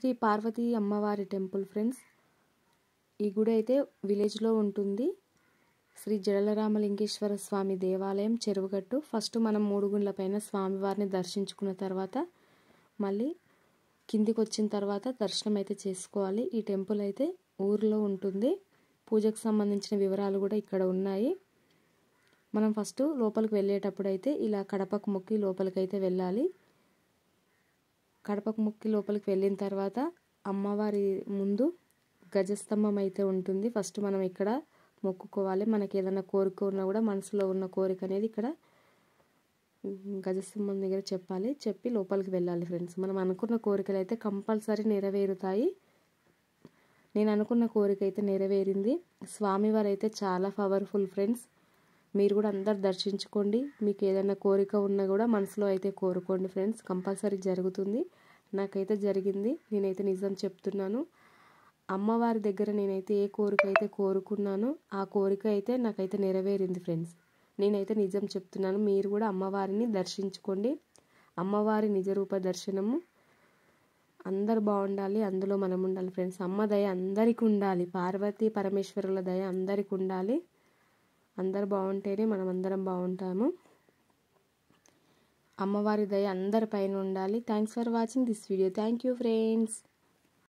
శ్రీ పార్వతీ అమ్మవారి temple friends. ఈ గుడి అయితే విలేజ్లో ఉంటుంది. శ్రీ జడలరామలింగేశ్వర స్వామి దేవాలయం, చెరువుగట్టు. ఫస్ట్ మనం 3 గుండ్ల పైన స్వామివారిని దర్శించుకున్న తర్వాత మళ్ళీ కిందికి వచ్చిన తర్వాత దర్శనం అయితే చేసుకోవాలి. ఈ టెంపుల్ అయితే ఊరిలో ఉంటుంది. పూజకు సంబంధించిన వివరాలు కూడా ఇక్కడ ఉన్నాయి. మనం ఫస్ట్ లోపలికి వెళ్ళేటప్పుడు అయితే ఇలా కడపకు మొక్కి లోపలికి అయితే వెళ్ళాలి. కడపకు మొక్కి లోపలికి వెళ్ళిన తర్వాత అమ్మవారి ముందు గజస్తంభం అయితే ఉంటుంది. ఫస్ట్ మనం ఇక్కడ మొక్కుకోవాలి. మనకి ఏదైనా కోరిక ఉన్నా కూడా మనసులో ఉన్న కోరిక అనేది ఇక్కడ గజస్తంభం దగ్గర చెప్పి లోపలికి వెళ్ళాలి ఫ్రెండ్స్. మనం అనుకున్న కోరికలు అయితే కంపల్సరీ నెరవేరుతాయి. నేను అనుకున్న కోరిక అయితే నెరవేరింది. స్వామివారు అయితే చాలా పవర్ఫుల్ ఫ్రెండ్స్. మీరు కూడా అందరు దర్శించుకోండి. మీకు ఏదైనా కోరిక ఉన్నా కూడా మనసులో అయితే కోరుకోండి ఫ్రెండ్స్, కంపల్సరీ జరుగుతుంది. నాకైతే జరిగింది. నేనైతే నిజం చెప్తున్నాను. అమ్మవారి దగ్గర నేనైతే ఏ కోరిక అయితే కోరుకున్నానో ఆ కోరిక అయితే నాకైతే నెరవేరింది ఫ్రెండ్స్. నేనైతే నిజం చెప్తున్నాను. మీరు కూడా అమ్మవారిని దర్శించుకోండి. అమ్మవారి నిజరూప దర్శనము. అందరు బాగుండాలి, అందులో మనం ఉండాలి ఫ్రెండ్స్. అమ్మ దయ అందరికి ఉండాలి. పార్వతీ పరమేశ్వరుల దయ అందరికి ఉండాలి. అందరు బాగుంటేనే మనం అందరం బాగుంటాము. అమ్మవారి దయ అందరి పైన ఉండాలి. Thanks for watching this video. Thank you friends.